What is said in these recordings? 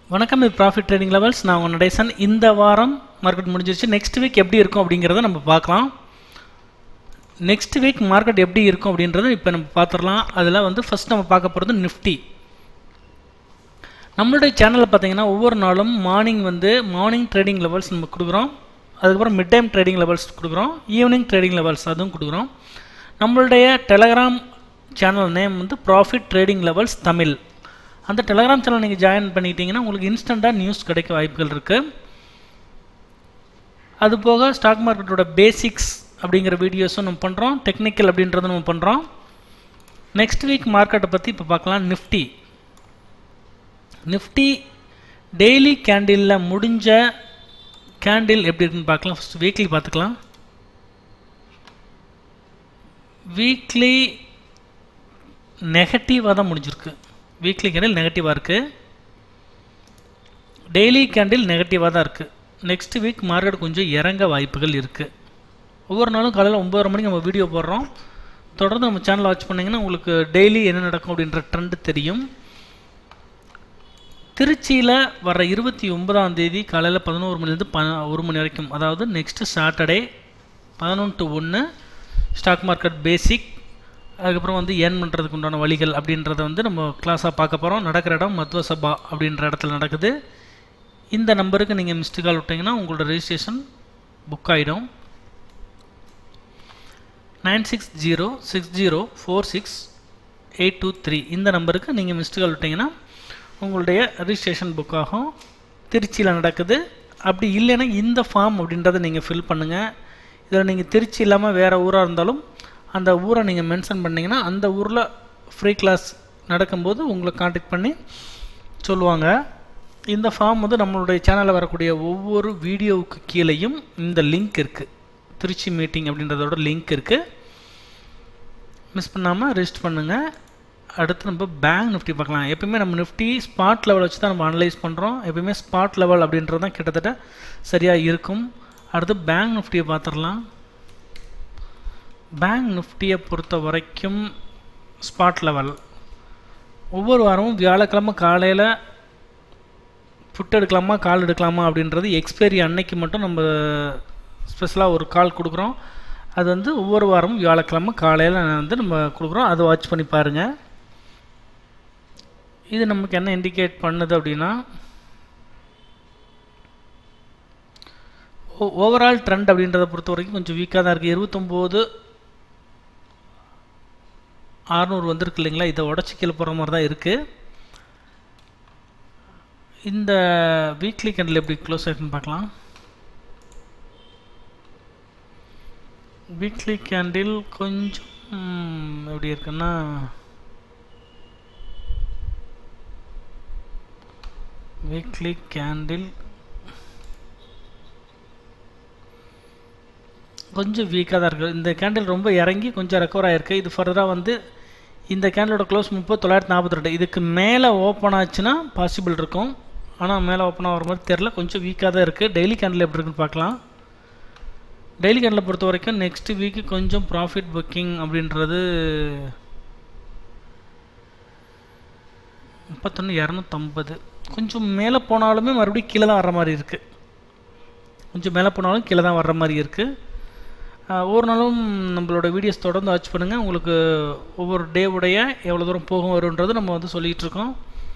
வணக்கம், இது profit trading levels. நான் உங்கள் நடேசன். இந்த வாரம் மார்க்கெட் முடிஞ்சிருச்சு. நெக்ஸ்ட் வீக் எப்படி இருக்கும் அப்படிங்கிறத நம்ம பார்க்கலாம். நெக்ஸ்ட் வீக் மார்க்கெட் எப்படி இருக்கும் அப்படின்றத இப்போ நம்ம பார்த்துடலாம். அதில் ஃபஸ்ட் நம்ம பார்க்க போகிறது நிஃப்டி. நம்மளுடைய சேனலில் பார்த்தீங்கன்னா ஒவ்வொரு நாளும் மார்னிங் ட்ரேடிங் லெவல்ஸ் நம்ம கொடுக்குறோம். அதுக்கப்புறம் மிட் டைம் ட்ரேடிங் லெவல்ஸ் கொடுக்குறோம். ஈவினிங் ட்ரேடிங் லெவல்ஸ் அதுவும் கொடுக்குறோம். நம்மளுடைய Telegram channel name profit trading levels Tamil. அந்த டெலகிராம் சேனல் நீங்கள் ஜாயின் பண்ணிக்கிட்டீங்கன்னா உங்களுக்கு இன்ஸ்டண்ட்டாக நியூஸ் கிடைக்க வாய்ப்புகள் இருக்குது. அதுபோக ஸ்டாக் மார்க்கெட்டோட பேசிக்ஸ் அப்படிங்கிற வீடியோஸும் நம்ம பண்ணுறோம். டெக்னிக்கல் அப்படின்றதும் நம்ம பண்ணுறோம். நெக்ஸ்ட் வீக் மார்க்கெட்டை பற்றி இப்போ பார்க்கலாம். நிஃப்டி டெய்லி கேண்டிலில் முடிஞ்ச கேண்டில் எப்படி இருக்குன்னு பார்க்கலாம். ஃபஸ்ட் வீக்லி பார்த்துக்கலாம். வீக்லி நெகட்டிவாக தான் முடிஞ்சிருக்கு. வீக்லி கேண்டில் நெகட்டிவாக இருக்குது. டெய்லி கேண்டில் நெகட்டிவாக தான் இருக்குது. நெக்ஸ்ட் வீக் மார்க்கெட் கொஞ்சம் இறங்க வாய்ப்புகள் இருக்குது. ஒவ்வொரு நாளும் காலையில் 9:30 மணிக்கு நம்ம வீடியோ போடுறோம். தொடர்ந்து நம்ம சேனலை வாட்ச் பண்ணிங்கன்னா உங்களுக்கு டெய்லி என்ன நடக்கும் அப்படின்ற ட்ரெண்டு தெரியும். திருச்சியில் வர 29ஆம் தேதி காலையில் 11 மணிலேருந்து 1 மணி வரைக்கும், அதாவது next Saturday 11 to 1 stock market basic, அதுக்கப்புறம் ஏர்ன் பண்ணுறதுக்கு உண்டான வழிகள் அப்படின்றத நம்ம கிளாஸாக பார்க்க போகிறோம். நடக்கிற இடம் மத்வ சபா அப்படின்ற இடத்துல நடக்குது. இந்த நம்பருக்கு நீங்கள் மிஸ்டு கால் விட்டிங்கன்னா உங்களோட ரெஜிஸ்ட்ரேஷன் புக் ஆகிடும். 9606046823 இந்த நம்பருக்கு நீங்கள் மிஸ்டு கால் விட்டிங்கன்னா உங்களுடைய ரெஜிஸ்ட்ரேஷன் புக் ஆகும். திருச்சியில் நடக்குது. அப்படி இல்லைன்னா இந்த ஃபார்ம் அப்படின்றத நீங்கள் ஃபில் பண்ணுங்கள். இதில் நீங்கள் திருச்சி இல்லாமல் வேறு ஊராக இருந்தாலும் அந்த ஊரை நீங்கள் மென்ஷன் பண்ணிங்கன்னா அந்த ஊரில் ஃப்ரீ கிளாஸ் நடக்கும்போது உங்களை காண்டாக்ட் பண்ணி சொல்லுவாங்க. இந்த ஃபார்ம் நம்மளுடைய சேனலில் வரக்கூடிய ஒவ்வொரு வீடியோவுக்கு கீழேயும் இந்த லிங்க் இருக்குது. திருச்சி மீட்டிங் அப்படின்றதோட லிங்க் இருக்குது. மிஸ் பண்ணாமல் ரெஜிஸ்டர் பண்ணுங்கள். அடுத்து நம்ம பேங்க் நிஃப்டி பார்க்கலாம். எப்பயுமே நம்ம நிஃப்டி ஸ்பாட் லெவல் வச்சு தான் நம்ம அனலைஸ் பண்ணுறோம். எப்பயுமே ஸ்பாட் லெவல் அப்படின்றது தான் கிட்டத்தட்ட சரியாக இருக்கும். அடுத்து பேங்க் நிஃப்டியை பார்த்துடலாம். பேங்க் நிஃப்டியை பொறுத்த வரைக்கும் ஸ்பாட் லெவல் ஒவ்வொரு வாரமும் வியாழக்கிழமை காலையில் புட் எடுக்கலாமா கால் எடுக்கலாமா அப்படின்றது எக்ஸ்பைரி அன்னைக்கு மட்டும் நம்ம ஸ்பெஷலாக ஒரு கால் கொடுக்குறோம். அது ஒவ்வொரு வாரமும் வியாழக்கிழமை காலையில் நம்ம கொடுக்குறோம். அதை வாட்ச் பண்ணி பாருங்கள். இது நமக்கு என்ன இண்டிகேட் பண்ணுது அப்படின்னா ஓவரால் ட்ரெண்ட் அப்படின்றத பொறுத்த வரைக்கும் கொஞ்சம் வீக்காக தான் இருக்குது. 29,600 வந்திருக்கு இல்லைங்களா? இதை உடச்சி கீழே போகிற மாதிரி தான் இருக்குது. இந்த வீக்லி கேண்டில் எப்படி க்ளோஸ் ஆகிருக்குன்னு பார்க்கலாம். வீக்லி கேண்டில் கொஞ்சம் எப்படி இருக்குன்னா வீக்லி கேண்டில் கொஞ்சம் வீக்காக தான் இருக்குது. இந்த கேண்டில் ரொம்ப இறங்கி கொஞ்சம் ரெக்கவர் ஆகிருக்கு. இது ஃபர்தராக இந்த கேண்டிலோட க்ளோஸ் 30,942. இதுக்கு மேலே ஓப்பன் ஆச்சுன்னா பாசிபிள் இருக்கும். ஆனால் மேலே ஓப்பன் ஆகிற மாதிரி தெரில. கொஞ்சம் வீக்காக தான் இருக்குது. டெய்லி கேண்டில் எப்படி இருக்குன்னு பார்க்கலாம். டெய்லி கேண்டில் பொறுத்த வரைக்கும் நெக்ஸ்ட் வீக்கு கொஞ்சம் ப்ராஃபிட் புக்கிங் அப்படின்றது 31,250. கொஞ்சம் மேலே போனாலுமே மறுபடியும் கீழே தான் வர்ற மாதிரி இருக்குது. கொஞ்சம் மேலே போனாலும் கீழே தான் வர்ற மாதிரி இருக்குது. ஒவ்வொரு நாளும் நம்மளோட வீடியோஸ் தொடர்ந்து வாட்ச் பண்ணுங்கள். உங்களுக்கு ஒவ்வொரு டே உடைய எவ்வளோ தூரம் போகும் வருன்றது நம்ம சொல்லிகிட்டு இருக்கோம்.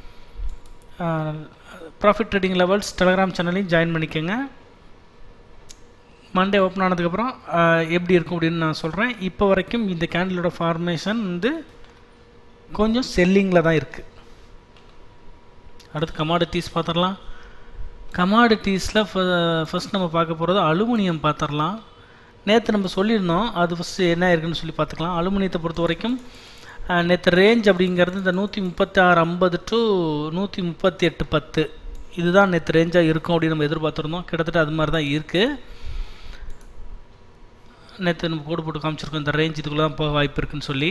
ப்ராஃபிட் ட்ரேடிங் லெவல்ஸ் டெலகிராம் சேனலையும் ஜாயின் பண்ணிக்கோங்க. மண்டே ஓப்பன் ஆனதுக்கப்புறம் எப்படி இருக்கும் அப்படின்னு நான் சொல்கிறேன். இப்போ வரைக்கும் இந்த கேண்டிலோட ஃபார்மேஷன் கொஞ்சம் செல்லிங்கில் தான் இருக்குது. அடுத்து கமாடிட்டிஸ் பார்த்துடலாம். கமாடிட்டிஸில் ஃபஸ்ட் நம்ம பார்க்க போகிறது அலுமினியம் பார்த்துடலாம். நேற்று நம்ம சொல்லியிருந்தோம், அது ஃபஸ்ட்டு என்ன இருக்குன்னு சொல்லி பார்த்துக்கலாம். அலுமினியத்தை பொறுத்த வரைக்கும் நேற்று ரேஞ்ச் அப்படிங்கிறது இந்த 136.50 to 138.10 இதுதான் நேற்று ரேஞ்சாக இருக்கும் அப்படின்னு நம்ம எதிர்பார்த்துருந்தோம். கிட்டத்தட்ட அது மாதிரி தான் இருக்குது. நேற்று நம்ம கோடு போட்டு காமிச்சிருக்கோம் இந்த ரேஞ்ச் இதுக்குள்ளே தான் போக வாய்ப்பு இருக்குன்னு சொல்லி.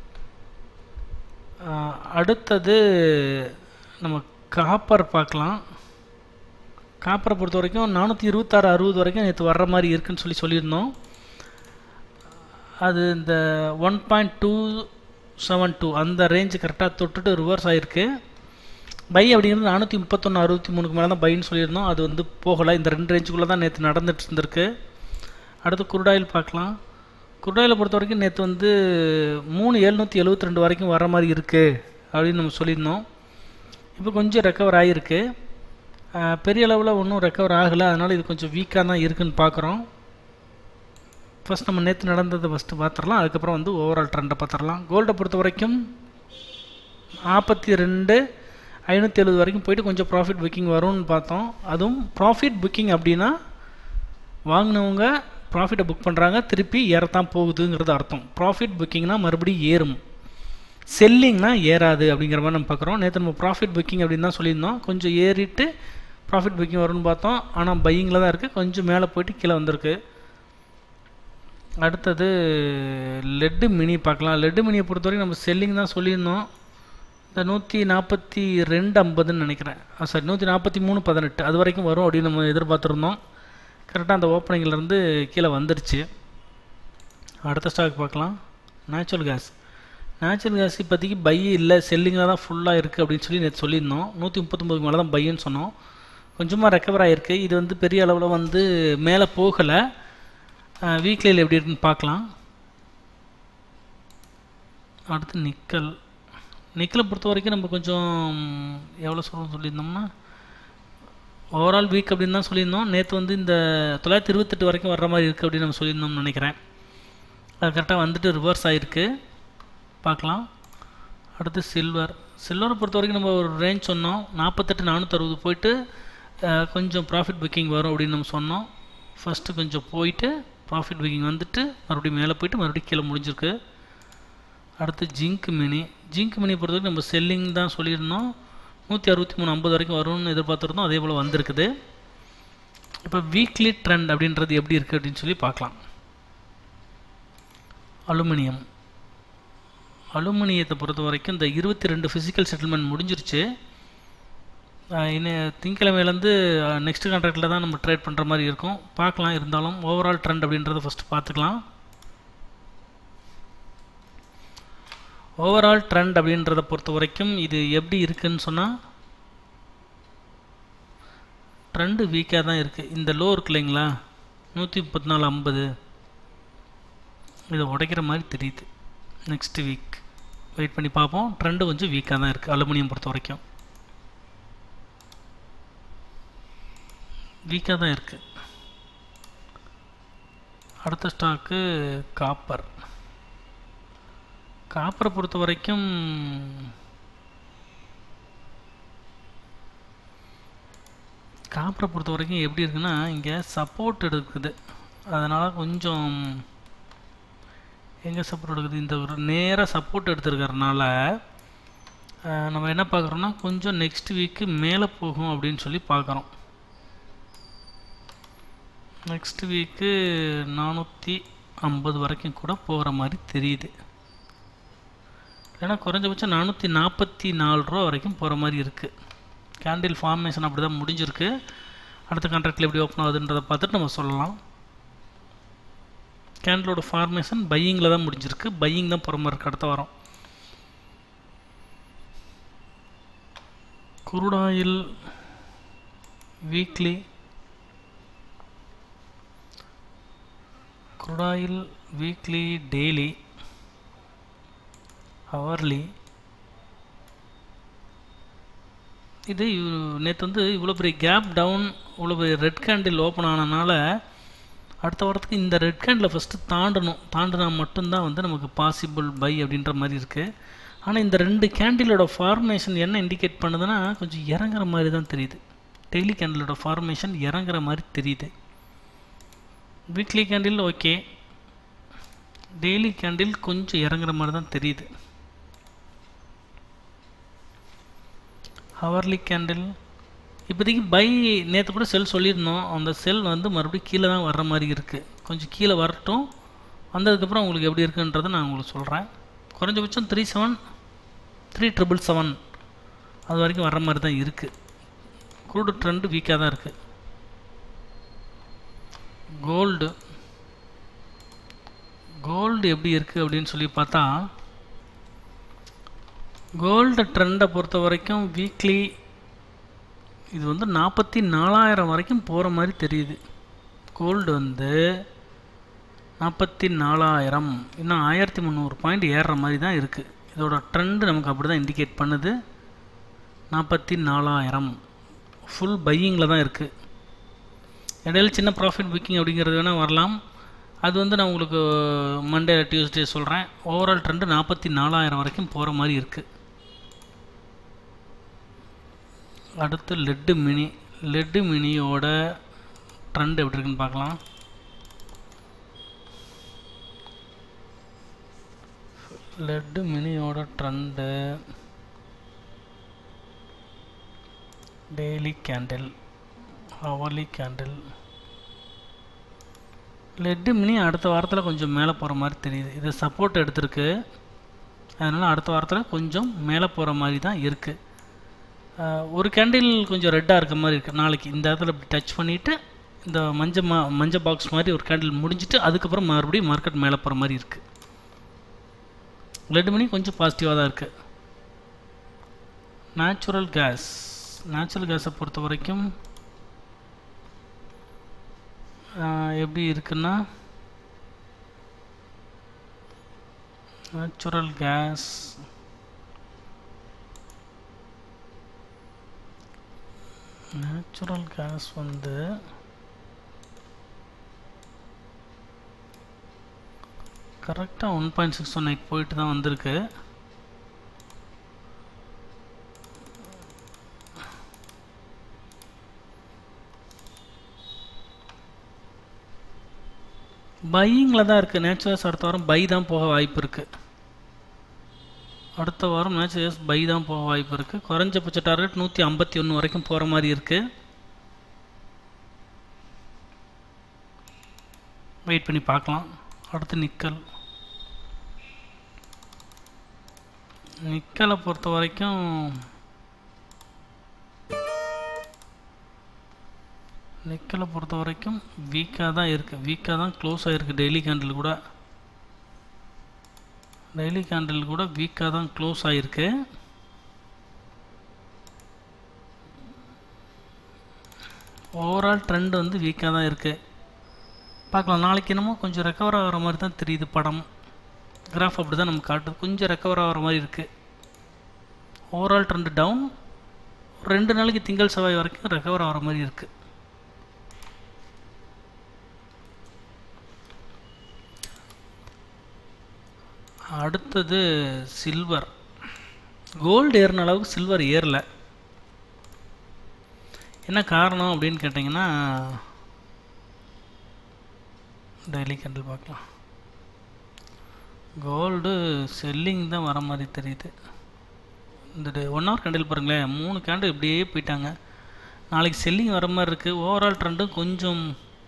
அடுத்தது நம்ம காப்பர் பார்க்கலாம். காப்பரை பொறுத்த வரைக்கும் 426.60 வரைக்கும் நேற்று வர்ற மாதிரி இருக்குன்னு சொல்லியிருந்தோம். அது இந்த 1.272 அந்த ரேஞ்சு கரெக்டாக தொட்டுட்டு ரிவர்ஸ் ஆகிருக்கு. பை அப்படிங்கிறது 431.63க்கு மேலே தான் பைன்னு சொல்லியிருந்தோம். அது வந்து போகலை. இந்த 2 ரேஞ்சுக்குள்ளே தான் நேற்று நடந்துட்டு இருந்திருக்கு. அடுத்து குருடாயில் பார்க்கலாம். குருடாயில் பொறுத்த வரைக்கும் நேற்று வந்து 3,772 வரைக்கும் வர மாதிரி இருக்குது அப்படின்னு நம்ம சொல்லியிருந்தோம். இப்போ கொஞ்சம் ரெக்கவர் ஆகிருக்கு. பெரிய அளவில் ஒன்றும் ரெக்கவர் ஆகலை. அதனால் இது கொஞ்சம் வீக்காக தான் இருக்குதுன்னு பார்க்குறோம். ஃபஸ்ட் நம்ம நேற்று நடந்ததை ஃபஸ்ட்டு பார்த்துடலாம். அதுக்கப்புறம் வந்து ஓவரால் ட்ரெண்டை பார்த்துடலாம். கோல்டை பொறுத்த வரைக்கும் 42,570 வரைக்கும் போயிட்டு கொஞ்சம் ப்ராஃபிட் புக்கிங் வரும்னு பார்த்தோம். அதுவும் ப்ராஃபிட் புக்கிங் அப்படின்னா வாங்கினவங்க ப்ராஃபிட்டை புக் பண்ணுறாங்க, திருப்பி ஏறத்தான் போகுதுங்கிறது அர்த்தம். ப்ராஃபிட் புக்கிங்னா மறுபடியும் ஏறும், செல்லிங்னா ஏறாது அப்படிங்கிற மாதிரி நம்ம பார்க்குறோம். நேற்று நம்ம ப்ராஃபிட் புக்கிங் அப்படின்னு தான் சொல்லியிருந்தோம். கொஞ்சம் ஏறிட்டு ப்ராஃபிட் புக்கிங் வரும்னு பார்த்தோம். ஆனால் பையிங்கில் தான் இருக்குது. கொஞ்சம் மேலே போயிட்டு கீழே வந்திருக்கு. அடுத்தது லெட்டு மினி பார்க்கலாம். லெட்டு மினியை பொறுத்தவரைக்கும் நம்ம செல்லிங் தான் சொல்லியிருந்தோம். இந்த 142.50ன்னு நினைக்கிறேன், சாரி 143.18 அது வரைக்கும் வரும் அப்படின்னு நம்ம எதிர்பார்த்துருந்தோம். கரெக்டாக அந்த ஓப்பனிங்லேருந்து கீழே வந்துருச்சு. அடுத்த ஸ்டாக் பார்க்கலாம். Natural gas. நேச்சுரல் கேஸ் இப்போதைக்கு பை இல்லை, செல்லிங்கில் தான் ஃபுல்லாக இருக்குது அப்படின்னு சொல்லி நேற்று சொல்லியிருந்தோம். 139 மேலே தான் பைன்னு சொன்னோம். கொஞ்சமாக ரெக்கவர் ஆகிருக்கு. இது வந்து பெரிய அளவில் வந்து மேலே போகலை. வீக்லியில் எப்படி இருக்குன்னு பார்க்கலாம். அடுத்து நிக்கல். நிக்கலை பொறுத்த வரைக்கும் நம்ம கொஞ்சம் எவ்வளோ சொல்லியிருந்தோம்னா ஓவரால் வீக் அப்படின்னு தான் சொல்லியிருந்தோம். நேற்று வந்து இந்த 928 வரைக்கும் வர்ற மாதிரி இருக்குது அப்படின்னு நம்ம சொல்லியிருந்தோம்னு நினைக்கிறேன். அது கரெக்டாக வந்துட்டு ரிவர்ஸ் ஆகிருக்கு. பார்க்கலாம். அடுத்து சில்வர். சில்வரை பொறுத்த வரைக்கும் நம்ம ஒரு ரேஞ்ச் சொன்னோம், 48,460 போயிட்டு கொஞ்சம் ப்ராஃபிட் புக்கிங் வரும் அப்படின்னு நம்ம சொன்னோம். ஃபஸ்ட்டு கொஞ்சம் போயிட்டு ப்ராஃபிட் புக்கிங் வந்துட்டு மறுபடியும் மேலே போயிட்டு மறுபடியும் கீழே முடிஞ்சிருக்கு. அடுத்து ஜிங்க் மினி. ஜிங்க் மினியை பொறுத்த வரைக்கும் நம்ம செல்லிங் தான் சொல்லியிருந்தோம். 163.50 வரைக்கும் வரும்னு எதிர்பார்த்துருந்தோம். அதே போல் வந்திருக்குது. இப்போ வீக்லி ட்ரெண்ட் அப்படின்றது எப்படி இருக்குது அப்படின்னு சொல்லி பார்க்கலாம். அலுமினியம். அலுமினியத்தை பொறுத்த வரைக்கும் இந்த 22 ஃபிசிக்கல் செட்டில்மெண்ட் முடிஞ்சிருச்சு. இன்னும் திங்கக்கிழமையிலேருந்து நெக்ஸ்ட் கான்ட்ராக்டில் தான் நம்ம ட்ரேட் பண்ணுற மாதிரி இருக்கும். பார்க்கலாம். இருந்தாலும் ஓவரால் ட்ரெண்ட் அப்படின்றத ஃபஸ்ட்டு பார்த்துக்கலாம். ஓவரால் ட்ரெண்ட் அப்படின்றத பொறுத்த வரைக்கும் இது எப்படி இருக்குதுன்னு சொன்னால் ட்ரெண்டு வீக்காக தான் இருக்குது. இந்த லோ இருக்கு இல்லைங்களா 134.50, இதை உடைக்கிற மாதிரி தெரியுது. நெக்ஸ்ட் வீக் வெயிட் பண்ணி பார்ப்போம். ட்ரெண்டு கொஞ்சம் வீக்காக தான் இருக்குது. அலுமினியம் பொறுத்த வரைக்கும் வீக்காக தான் இருக்குது. அடுத்த ஸ்டாக்கு காப்பர். காப்பரை பொறுத்த வரைக்கும் எப்படி இருக்குன்னா இங்கே சப்போர்ட் எடுக்குது. அதனால் கொஞ்சம் எங்கே சப்போர்ட் எடுக்குது, இந்த ஒரு நேராக சப்போர்ட் எடுத்துருக்கறனால நம்ம என்ன பார்க்குறோன்னா கொஞ்சம் நெக்ஸ்ட் வீக்கு மேலே போகும் அப்படின்னு சொல்லி பார்க்குறோம். நெக்ஸ்ட் வீக்கு 450 வரைக்கும் கூட போகிற மாதிரி தெரியுது. ஏன்னா குறைஞ்சபட்சம் 444 ரூபா வரைக்கும் போகிற மாதிரி இருக்குது. கேண்டில் ஃபார்மேஷன் அப்படி தான் முடிஞ்சிருக்கு. அடுத்த கான்ட்ராக்டில் எப்படி ஓப்பன் ஆகுதுன்றதை பார்த்துட்டு நம்ம சொல்லலாம். கேண்டிலோட ஃபார்மேஷன் பையிங்கில் தான் முடிஞ்சிருக்கு. பையிங் தான் போகிற மாதிரி இருக்குது அடுத்த வாரம். Crude oil weekly. Crude oil weekly, daily, hourly. இது நேற்று வந்து இவ்வளோ பெரிய கேப் டவுன், இவ்வளோ பெரிய ரெட் கேண்டில் ஓப்பன் ஆனதுனால அடுத்த வாரத்துக்கு இந்த ரெட் கேண்டில் ஃபஸ்ட்டு தாண்டினா மட்டும்தான் வந்து நமக்கு பாசிபிள் பை அப்படின்ற மாதிரி இருக்குது. ஆனால் இந்த 2 கேண்டிலோட ஃபார்மேஷன் என்ன இண்டிகேட் பண்ணுதுன்னா கொஞ்சம் இறங்குற மாதிரி தான் தெரியுது. டெய்லி கேண்டிலோட ஃபார்மேஷன் இறங்குற மாதிரி தெரியுது. Weekly candle okay, daily candle கொஞ்சம் இறங்குற மாதிரி தான் தெரியுது. ஹவர்லி கேண்டில் இப்போதைக்கு பை. நேற்று கூட செல் சொல்லியிருந்தோம், அந்த செல் வந்து மறுபடியும் கீழே தான் வர்ற மாதிரி இருக்குது. கொஞ்சம் கீழே வரட்டும், வந்ததுக்கப்புறம் உங்களுக்கு எப்படி இருக்குன்றதை நான் உங்களுக்கு சொல்கிறேன். குறைஞ்சபட்சம் 377 அது வரைக்கும் வர்ற மாதிரி தான் இருக்குது. க்ரூடு ட்ரெண்டு வீக்காக தான் இருக்குது. கோல்டு எப்படி இருக்குது அப்படின்னு சொல்லி பார்த்தா கோல்டு ட்ரெண்டை பொறுத்த வரைக்கும் வீக்லி இது வந்து 44,000 வரைக்கும் போகிற மாதிரி தெரியுது. கோல்டு வந்து 44,000, இன்னும் 1,300 பாயிண்ட் ஏறுற மாதிரி தான் இருக்குது. இதோட ட்ரெண்டு நமக்கு அப்படி தான் இண்டிகேட் பண்ணுது. 44,000 ஃபுல் பையிங்கில் தான் இருக்குது. இடையில சின்ன ப்ராஃபிட் புக்கிங் அப்படிங்கிறது வேணால் வரலாம். அது வந்து நான் உங்களுக்கு மண்டே டியூஸ்டே சொல்கிறேன். ஓவரால் ட்ரெண்டு 44,000 வரைக்கும் போகிற மாதிரி இருக்குது. அடுத்து லெட்டு மினியோட ட்ரெண்ட் எப்படி இருக்குன்னு பார்க்கலாம். லெட்டு மினியோட trend daily candle, hourly candle. Lead mini அடுத்த வாரத்தில் கொஞ்சம் மேலே போகிற மாதிரி தெரியுது. இது சப்போர்ட் எடுத்திருக்கு, அதனால் அடுத்த வாரத்தில் கொஞ்சம் மேலே போகிற மாதிரி தான் இருக்குது. ஒரு கேண்டில் கொஞ்சம் ரெட்டாக இருக்க மாதிரி இருக்குது. நாளைக்கு இந்த இடத்துல இப்படி டச் பண்ணிவிட்டு இந்த மஞ்சள் பாக்ஸ் மாதிரி ஒரு கேண்டில் முடிஞ்சிட்டு அதுக்கப்புறம் மறுபடியும் மார்க்கெட் மேலே போகிற மாதிரி இருக்குது. லெட் மணி கொஞ்சம் பாசிட்டிவாக தான் இருக்குது. நேச்சுரல் கேஸை பொறுத்த வரைக்கும் எப்படி இருக்குன்னா, நேச்சுரல் கேஸ் வந்து கரெக்டாக 1.618 போயிட்டு தான் வந்திருக்கு. பையிங்கில் தான் இருக்குது. நேச்சுரல்ஸ் அடுத்த வாரம் பை தான் போக வாய்ப்பு இருக்குது. அடுத்த வாரம் நேச்சுரல்ஸ் பை தான் போக வாய்ப்பு இருக்குது. குறைஞ்சபட்ச டார்கெட் 151 வரைக்கும் போகிற மாதிரி இருக்குது. வெயிட் பண்ணி பார்க்கலாம். அடுத்து நிக்கலை பொறுத்த வரைக்கும் வீக்காக தான் இருக்குது. வீக்காக தான் க்ளோஸ் ஆகிருக்கு. டெய்லி கேண்டில் கூட வீக்காக தான் க்ளோஸ் ஆகிருக்கு. ஓவரால் ட்ரெண்ட் வந்து வீக்காக தான் இருக்குது. பார்க்கலாம். நாளைக்கு என்னமோ கொஞ்சம் ரெக்கவர் ஆகிற மாதிரி தான் தெரியுது. படம் கிராஃப் அப்படி தான் நமக்கு காட்டுது. கொஞ்சம் ரெக்கவர் ஆகிற மாதிரி இருக்குது. Overall trend down. 2 நாளைக்கு திங்கள் செவ்வாய் வரைக்கும் ரெக்கவர் ஆகிற மாதிரி இருக்குது. அடுத்தது சில்வர். கோல்டு ஏறின அளவுக்கு சில்வர் ஏறலை. என்ன காரணம் அப்படின்னு கேட்டிங்கன்னா, டெய்லி கேண்டில் பார்க்கலாம். கோல்டு செல்லிங் தான் வர மாதிரி தெரியுது. இந்த 1 ஹவர் கேண்டில் பாருங்களேன், 3 கேண்டில் இப்படியே போயிட்டாங்க. நாளைக்கு செல்லிங் வர மாதிரி இருக்குது. ஓவரால் ட்ரெண்டும் கொஞ்சம்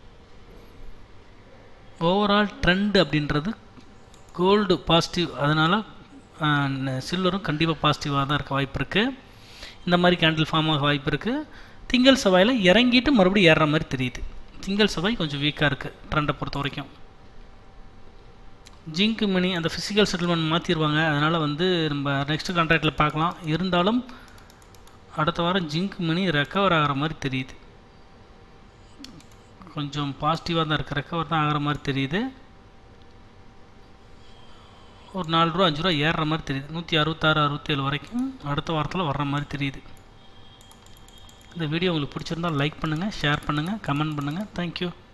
அப்படின்றது கோல்டு பாசிட்டிவ், அதனால் சில்வரும் கண்டிப்பாக பாசிட்டிவாக தான் இருக்க வாய்ப்பு இருக்குது. இந்த மாதிரி கேண்டில் ஃபார்ம் ஆக வாய்ப்பு இருக்குது. திங்கள் செவ்வாயில் இறங்கிட்டு மறுபடியும் ஏறுற மாதிரி தெரியுது. திங்கள் செவ்வாய் கொஞ்சம் வீக்காக இருக்குது ட்ரெண்டை பொறுத்த வரைக்கும். ஜிங்க் மணி அந்த ஃபிசிக்கல் செட்டில்மெண்ட் மாற்றிடுவாங்க, அதனால் வந்து நம்ம நெக்ஸ்ட் கான்ட்ராக்டில் பார்க்கலாம். இருந்தாலும் அடுத்த வாரம் ஜிங்க் மணி ரெக்கவர் ஆகிற மாதிரி தெரியுது. கொஞ்சம் பாசிட்டிவாக தான் இருக்குது. ரெக்கவர் தான் ஆகிற மாதிரி தெரியுது. ஒரு 4 ரூபா 5 ரூபா ஏறுற மாதிரி தெரியுது. 166 67 வரைக்கும் அடுத்த வாரத்தில் வர்ற மாதிரி தெரியுது. இந்த வீடியோ உங்களுக்கு பிடிச்சிருந்தால் லைக் பண்ணுங்கள், ஷேர் பண்ணுங்கள், கமெண்ட் பண்ணுங்கள். தேங்க்யூ.